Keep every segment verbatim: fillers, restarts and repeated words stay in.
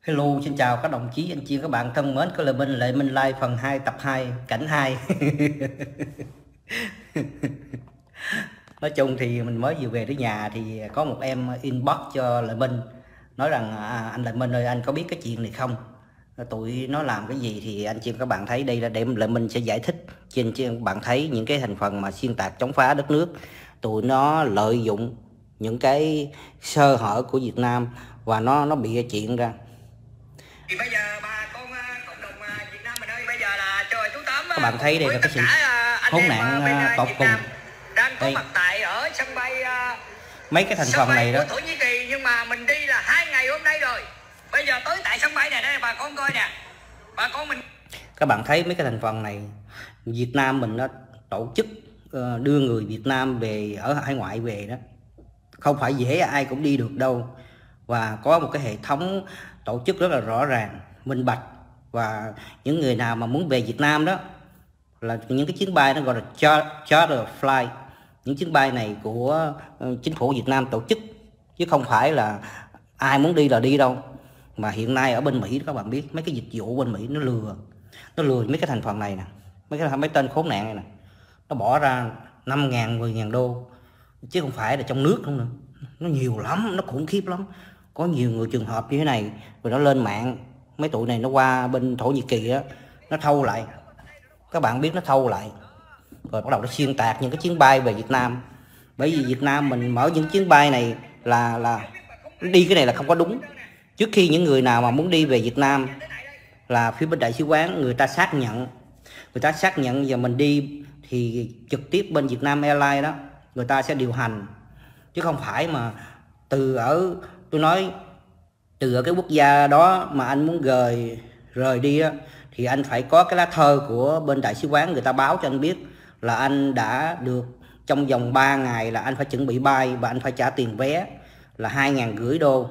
Hello, xin chào các đồng chí, anh chị, các bạn thân mến, có lời Minh, Lệ Minh Live phần hai tập hai, cảnh hai. Nói chung thì mình mới vừa về tới nhà thì có một em inbox cho Lệ Minh, nói rằng à, anh Lệ Minh ơi, anh có biết cái chuyện này không? Tụi nó làm cái gì thì anh chị các bạn thấy đây là để Lệ Minh sẽ giải thích cho anh chị các bạn thấy những cái thành phần mà xuyên tạc chống phá đất nước. Tụi nó lợi dụng những cái sơ hở của Việt Nam và nó nó bị chuyện ra. Thì bây giờ bà con cộng đồng Việt Nam mình ơi, bây giờ là trời thứ tám, Các bạn thấy đây là cái sự khốn nạn tột cùng đang có đây. mặt tại ở sân bay Mấy cái thành phần này đó Thổ Nhĩ Kỳ, nhưng mà mình đi là hai ngày hôm nay rồi. Bây giờ tới tại sân bay này đây bà con coi nè, bà con mình. Các bạn thấy mấy cái thành phần này Việt Nam mình nó tổ chức đưa người Việt Nam về ở hải ngoại về đó, không phải dễ ai cũng đi được đâu, và có một cái hệ thống tổ chức rất là rõ ràng, minh bạch. Và những người nào mà muốn về Việt Nam đó là những cái chuyến bay nó gọi là charter flight, những chuyến bay này của chính phủ Việt Nam tổ chức, chứ không phải là ai muốn đi là đi đâu. Mà hiện nay ở bên Mỹ các bạn biết mấy cái dịch vụ bên Mỹ nó lừa nó lừa mấy cái thành phần này nè, mấy cái mấy tên khốn nạn này nè, nó bỏ ra năm ngàn mười ngàn đô, chứ không phải là trong nước không nữa, nó nhiều lắm, nó khủng khiếp lắm. Có nhiều người trường hợp như thế này rồi nó lên mạng, mấy tụi này nó qua bên Thổ Nhĩ Kỳ á, nó thâu lại, các bạn biết nó thâu lại rồi bắt đầu nó xuyên tạc những cái chuyến bay về Việt Nam. Bởi vì Việt Nam mình mở những chuyến bay này là là đi cái này là không có đúng. Trước khi những người nào mà muốn đi về Việt Nam là phía bên đại sứ quán người ta xác nhận, người ta xác nhận giờ mình đi thì trực tiếp bên Việt Nam Airlines đó người ta sẽ điều hành, chứ không phải mà từ ở tôi nói từ ở cái quốc gia đó mà anh muốn rời rời đi đó, thì anh phải có cái lá thơ của bên đại sứ quán, người ta báo cho anh biết là anh đã được trong vòng ba ngày là anh phải chuẩn bị bay và anh phải trả tiền vé là hai ngàn rưỡi đô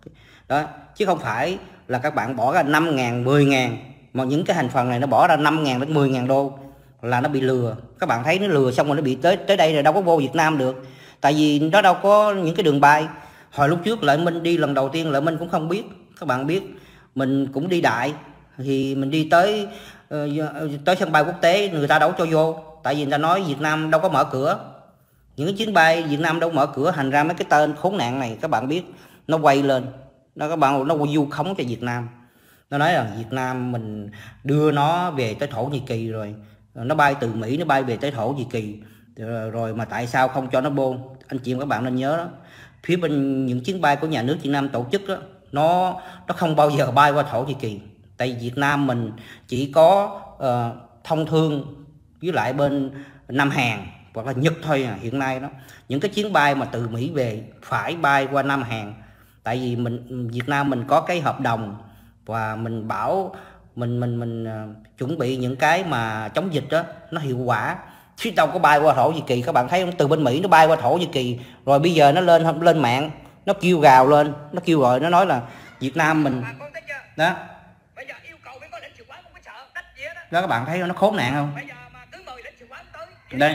đó, chứ không phải là các bạn bỏ ra năm ngàn mười ngàn. Mà những cái thành phần này nó bỏ ra năm ngàn đến mười ngàn đô là nó bị lừa. Các bạn thấy nó lừa xong rồi nó bị tới tới đây rồi đâu có vô Việt Nam được, tại vì nó đâu có những cái đường bay. Hồi lúc trước Lợi Minh đi lần đầu tiên Lợi Minh cũng không biết, các bạn biết mình cũng đi đại thì mình đi tới uh, tới sân bay quốc tế người ta đâu cho vô, tại vì người ta nói Việt Nam đâu có mở cửa, những cái chuyến bay Việt Nam đâu mở cửa. Thành ra mấy cái tên khốn nạn này các bạn biết nó quay lên, nó các bạn nó vu khống cho Việt Nam, nó nói là Việt Nam mình đưa nó về tới Thổ Nhĩ Kỳ rồi, nó bay từ Mỹ nó bay về tới Thổ Nhĩ Kỳ rồi, rồi mà tại sao không cho nó bôn. Anh chị các bạn nên nhớ đó, phía bên những chuyến bay của nhà nước Việt Nam tổ chức đó, nó nó không bao giờ bay qua Thổ Nhĩ Kỳ, tại vì Việt Nam mình chỉ có uh, thông thương với lại bên Nam Hàn hoặc là Nhật thôi à. Hiện nay đó những cái chuyến bay mà từ Mỹ về phải bay qua Nam Hàn, tại vì mình Việt Nam mình có cái hợp đồng và mình bảo mình mình mình uh, chuẩn bị những cái mà chống dịch đó nó hiệu quả, chứ đâu có bay qua Thổ Nhĩ Kỳ. Các bạn thấy từ bên Mỹ nó bay qua Thổ Nhĩ Kỳ rồi bây giờ nó lên lên mạng nó kêu gào lên, nó kêu gọi nó nói là Việt Nam mình đó. Bây giờ yêu cầu phải có lãnh sự quán, không có sợ đách gì hết đó. Đó các bạn thấy nó khốn nạn không? Bây giờ mà cứ mời lãnh sự quán tới đây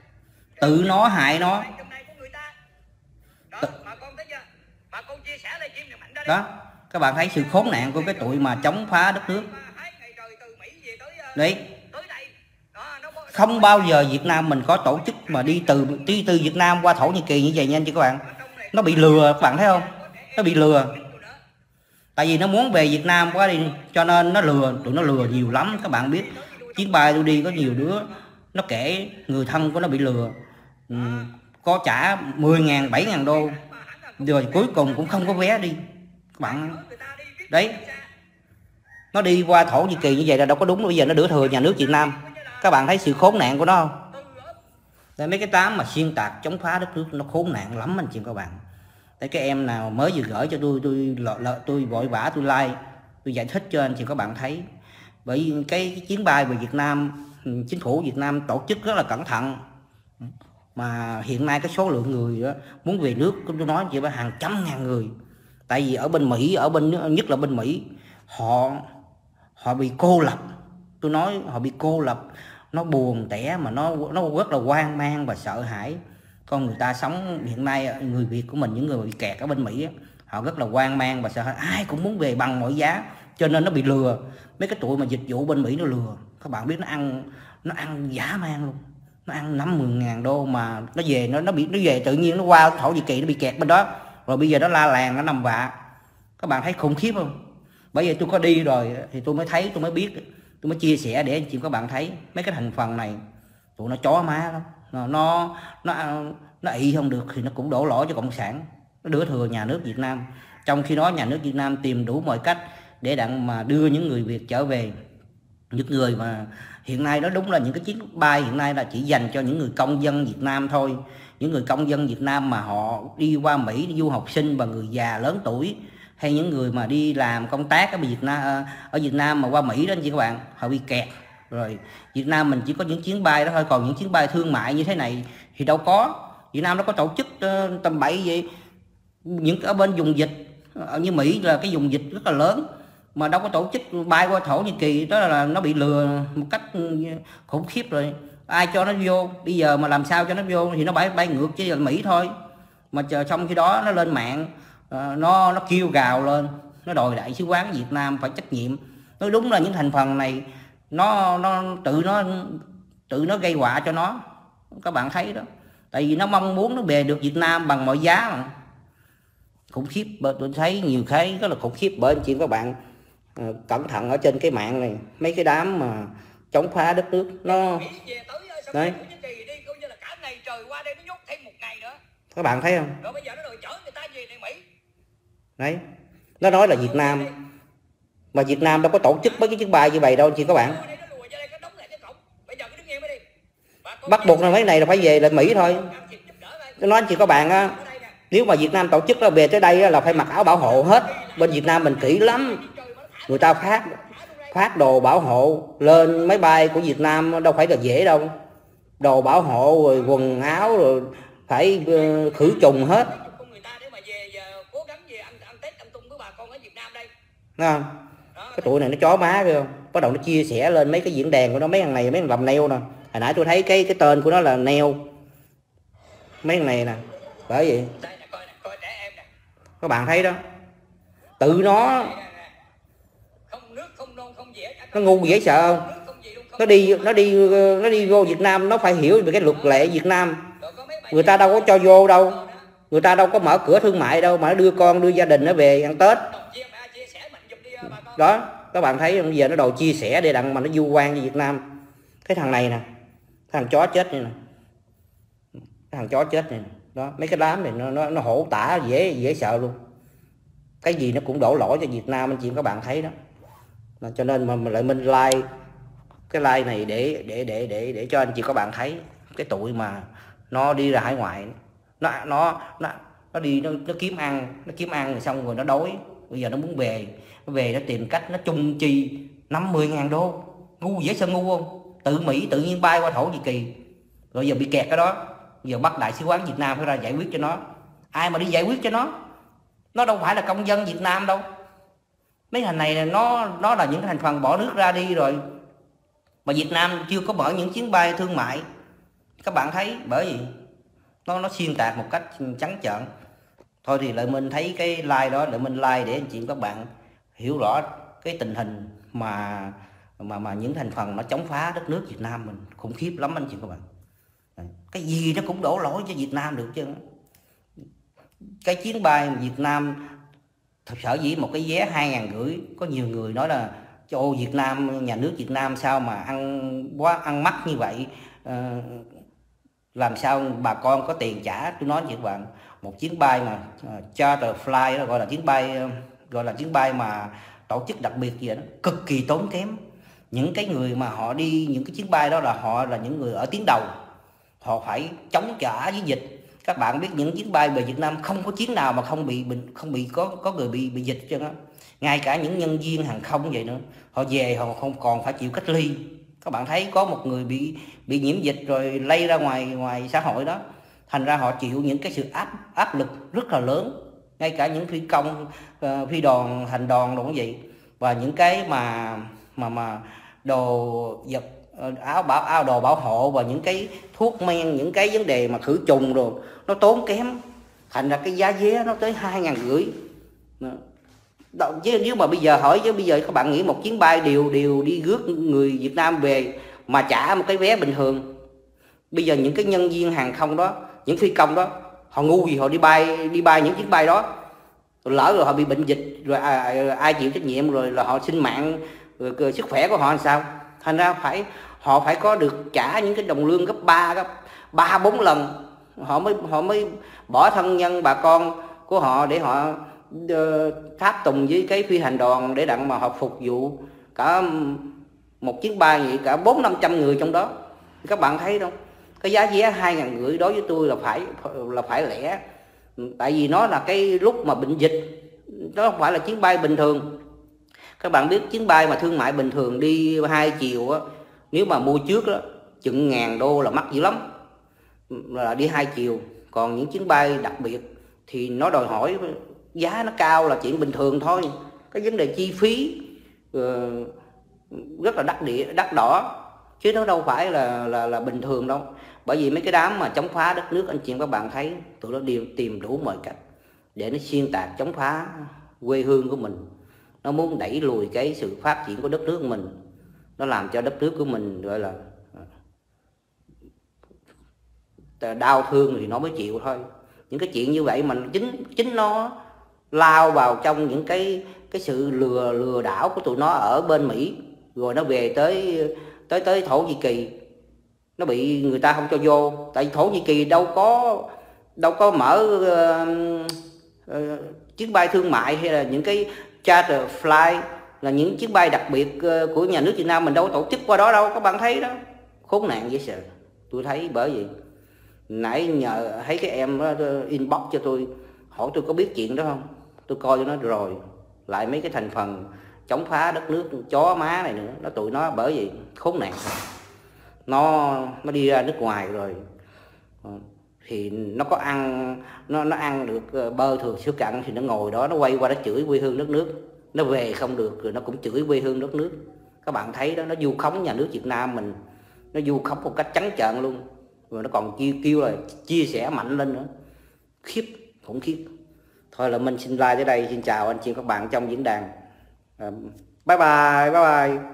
tự nó hại nó đó, mà con thấy chưa? Mà con chia sẻ livestream này mạnh ra đó, các bạn thấy sự khốn nạn của cái tụi mà chống phá đất nước đấy. Không bao giờ Việt Nam mình có tổ chức mà đi từ đi từ Việt Nam qua Thổ Nhĩ Kỳ như vậy nha anh chị các bạn. Nó bị lừa, các bạn thấy không? Nó bị lừa, tại vì nó muốn về Việt Nam quá đi cho nên nó lừa. Tụi nó lừa nhiều lắm, các bạn biết chuyến bay tôi đi có nhiều đứa nó kể người thân của nó bị lừa, ừ, có trả mười ngàn bảy ngàn đô rồi cuối cùng cũng không có vé đi các bạn đấy. Nó đi qua Thổ Nhĩ Kỳ như vậy là đâu có đúng. Bây giờ nó đửa thừa nhà nước Việt Nam, các bạn thấy sự khốn nạn của nó không? Đây, mấy cái đám mà xuyên tạc chống phá đất nước nó khốn nạn lắm anh chị các bạn. Đấy, cái em nào mới vừa gửi cho tôi tôi lợ, lợ, tôi vội vã tôi like tôi giải thích cho anh chị các bạn thấy. Bởi vì cái, cái chuyến bay về Việt Nam chính phủ Việt Nam tổ chức rất là cẩn thận, mà hiện nay cái số lượng người đó muốn về nước tôi nói chỉ phải hàng trăm ngàn người. Tại vì ở bên Mỹ, ở bên nhất là bên Mỹ, họ họ bị cô lập. Tôi nói họ bị cô lập, nó buồn tẻ mà nó nó rất là hoang mang và sợ hãi. Con người ta sống hiện nay người Việt của mình, những người bị kẹt ở bên Mỹ họ rất là hoang mang và sợ hãi, ai cũng muốn về bằng mọi giá, cho nên nó bị lừa. Mấy cái tụi mà dịch vụ bên Mỹ nó lừa, các bạn biết nó ăn nó ăn dã man luôn, nó ăn năm mười ngàn đô mà nó về nó nó bị nó về tự nhiên nó qua Thổ Nhĩ Kỳ, nó bị kẹt bên đó rồi bây giờ nó la làng, nó nằm vạ. Các bạn thấy khủng khiếp không? Bởi vậy tôi có đi rồi thì tôi mới thấy, tôi mới biết, tôi mới chia sẻ để anh chị các bạn thấy mấy cái thành phần này tụi nó chó má lắm. nó nó nó nó ị không được thì nó cũng đổ lỗi cho cộng sản, nó đứa thừa nhà nước Việt Nam. Trong khi đó nhà nước Việt Nam tìm đủ mọi cách để đặng mà đưa những người Việt trở về. Những người mà hiện nay đó đúng là những cái chuyến bay hiện nay là chỉ dành cho những người công dân Việt Nam thôi, những người công dân Việt Nam mà họ đi qua Mỹ đi du học sinh và người già lớn tuổi, hay những người mà đi làm công tác ở Việt Nam ở Việt Nam mà qua Mỹ đó anh chị các bạn, họ bị kẹt rồi. Việt Nam mình chỉ có những chuyến bay đó thôi, còn những chuyến bay thương mại như thế này thì đâu có. Việt Nam nó có tổ chức uh, tầm bậy vậy, những ở bên vùng dịch ở như Mỹ là cái vùng dịch rất là lớn mà đâu có tổ chức bay qua Thổ Nhĩ Kỳ, đó là nó bị lừa một cách khủng khiếp rồi. Ai cho nó vô bây giờ mà làm sao cho nó vô thì nó bay bay ngược chứ Mỹ thôi. Mà chờ trong khi đó nó lên mạng nó nó kêu gào lên, nó đòi đại sứ quán Việt Nam phải trách nhiệm. Nói đúng là những thành phần này nó nó tự nó tự nó gây họa cho nó, các bạn thấy đó. Tại vì nó mong muốn nó về được Việt Nam bằng mọi giá mà. Khủng khiếp, tôi thấy nhiều cái rất là khủng khiếp. Bởi anh chị các bạn uh, cẩn thận ở trên cái mạng này, mấy cái đám mà chống phá đất nước nó đấy. Các bạn thấy không? Rồi bây giờ nó đòi chở người ta về Mỹ. Đấy, nó nói là Việt Nam mà Việt Nam đâu có tổ chức mấy cái chuyến bay như vậy đâu anh chị các bạn. Bắt buộc là mấy này là phải về lại Mỹ thôi. Tôi nói anh chị các bạn á, nếu mà Việt Nam tổ chức là về tới đây là phải mặc áo bảo hộ hết. Bên Việt Nam mình kỹ lắm, người ta phát phát đồ bảo hộ lên máy bay của Việt Nam đâu phải là dễ đâu. Đồ bảo hộ rồi quần áo rồi phải khử trùng hết. Không? Cái tụi này nó chó má phải không? Bắt đầu nó chia sẻ lên mấy cái diễn đàn của nó, mấy thằng này mấy thằng làm neo nè. Hồi nãy tôi thấy cái cái tên của nó là neo. Mấy thằng này nè. Bởi vậy các bạn thấy đó, tự nó nó ngu dễ sợ không? Nó đi nó đi nó đi vô Việt Nam nó phải hiểu về cái luật lệ Việt Nam. Người ta đâu có cho vô đâu, người ta đâu có mở cửa thương mại đâu mà nó đưa con đưa gia đình nó về ăn Tết đó. Các bạn thấy bây giờ nó đòi chia sẻ để đặng mà nó du quan cho Việt Nam. Cái thằng này nè, cái thằng chó chết này nè, cái thằng chó chết này nè. Đó, mấy cái đám này nó nó, nó hổ tả dễ dễ sợ luôn. Cái gì nó cũng đổ lỗi cho Việt Nam anh chị các bạn thấy đó. Mà cho nên mà, mà lại mình like cái like này để để để để để cho anh chị các bạn thấy cái tụi mà nó đi ra hải ngoại, nó nó nó nó đi nó, nó kiếm ăn, nó kiếm ăn rồi xong rồi nó đói, bây giờ nó muốn về, nó về nó tìm cách nó chung chi năm mươi ngàn đô. Ngu dễ sợ ngu không? Tự Mỹ tự nhiên bay qua Thổ Nhĩ Kỳ rồi giờ bị kẹt cái đó. Giờ bắt đại sứ quán Việt Nam phải ra giải quyết cho nó. Ai mà đi giải quyết cho nó? Nó đâu phải là công dân Việt Nam đâu. Mấy thằng này nó nó là những thành phần bỏ nước ra đi rồi. Mà Việt Nam chưa có mở những chuyến bay thương mại. Các bạn thấy bởi vì nó nó xuyên tạc một cách trắng trợn. Thôi thì Lợi Minh thấy cái like đó, Lợi Minh like để anh chị các bạn hiểu rõ cái tình hình mà mà mà những thành phần nó chống phá đất nước Việt Nam mình khủng khiếp lắm anh chị các bạn. Cái gì nó cũng đổ lỗi cho Việt Nam được chứ. Cái chuyến bay Việt Nam thật sở dĩ một cái vé hai ngàn rưỡi, có nhiều người nói là ô Việt Nam, nhà nước Việt Nam sao mà ăn quá ăn mắc như vậy, à, làm sao bà con có tiền trả. Tôi nói với các bạn, một chuyến bay mà uh, charter flight đó, gọi là chuyến bay gọi là chuyến bay mà tổ chức đặc biệt gì đó, cực kỳ tốn kém. Những cái người mà họ đi những cái chuyến bay đó là họ là những người ở tuyến đầu, họ phải chống trả với dịch. Các bạn biết những chuyến bay về Việt Nam không có chuyến nào mà không bị không bị có có người bị bị dịch chứ đó. Ngay cả những nhân viên hàng không vậy nữa, họ về họ không còn phải chịu cách ly. Các bạn thấy có một người bị bị nhiễm dịch rồi lây ra ngoài ngoài xã hội đó, thành ra họ chịu những cái sự áp áp lực rất là lớn. Ngay cả những phi công, uh, phi đoàn, thành đoàn đồ như vậy, và những cái mà mà mà đồ vật, áo bảo áo đồ bảo hộ và những cái thuốc men, những cái vấn đề mà khử trùng rồi nó tốn kém, thành ra cái giá vé nó tới hai ngàn rưỡi. Đó, chứ nếu mà bây giờ hỏi chứ bây giờ các bạn nghĩ một chuyến bay đều đều đi rước người Việt Nam về mà trả một cái vé bình thường, bây giờ những cái nhân viên hàng không đó, những phi công đó, họ ngu gì họ đi bay đi bay những chuyến bay đó, lỡ rồi họ bị bệnh dịch rồi ai, ai chịu trách nhiệm, rồi là họ sinh mạng rồi, sức khỏe của họ làm sao? Thành ra phải họ phải có được trả những cái đồng lương gấp ba gấp ba bốn lần họ mới họ mới bỏ thân nhân bà con của họ để họ uh, tháp tùng với cái phi hành đoàn để đặng mà họ phục vụ cả một chuyến bay vậy cả bốn năm trăm người trong đó. Các bạn thấy không, cái giá vé hai ngàn rưỡi đối với tôi là phải là phải lẻ, tại vì nó là cái lúc mà bệnh dịch, nó không phải là chuyến bay bình thường. Các bạn biết chuyến bay mà thương mại bình thường đi hai chiều á, nếu mà mua trước đó chừng ngàn đô là mắc dữ lắm, là đi hai chiều. Còn những chuyến bay đặc biệt thì nó đòi hỏi giá nó cao là chuyện bình thường thôi. Cái vấn đề chi phí uh, rất là đắt địa đắt đỏ, chứ nó đâu phải là là là bình thường đâu. Bởi vì mấy cái đám mà chống phá đất nước, anh chị các bạn thấy tụi nó đều tìm đủ mọi cách để nó xuyên tạc chống phá quê hương của mình. Nó muốn đẩy lùi cái sự phát triển của đất nước của mình, nó làm cho đất nước của mình gọi là đau thương thì nó mới chịu thôi. Những cái chuyện như vậy mà chính chính nó lao vào trong những cái cái sự lừa lừa đảo của tụi nó ở bên Mỹ, rồi nó về tới tới tới Thổ Nhĩ Kỳ, nó bị người ta không cho vô. Tại Thổ Nhĩ Kỳ đâu có đâu có mở uh, uh, chuyến bay thương mại hay là những cái charter flight, là những chuyến bay đặc biệt uh, của nhà nước Việt Nam mình đâu có tổ chức qua đó đâu. Các bạn thấy đó, khốn nạn dễ sợ. Tôi thấy bởi vì nãy nhờ thấy cái em đó inbox cho tôi hỏi tôi có biết chuyện đó không, tôi coi cho nó rồi lại mấy cái thành phần chống phá đất nước chó má này nữa, nó tụi nó bởi vì khốn nạn. Nó nó đi ra nước ngoài rồi thì nó có ăn nó nó ăn được bơ thừa sữa cặn thì nó ngồi đó nó quay qua nó chửi quê hương đất nước, nó về không được rồi nó cũng chửi quê hương đất nước. Các bạn thấy đó, nó vu khống nhà nước Việt Nam mình, nó vu khống một cách trắng trợn luôn, rồi nó còn kêu kêu là chia sẻ mạnh lên nữa, khiếp, khủng khiếp. Thôi là mình xin like tới đây, xin chào anh chị các bạn trong diễn đàn. Bye bye, bye bye.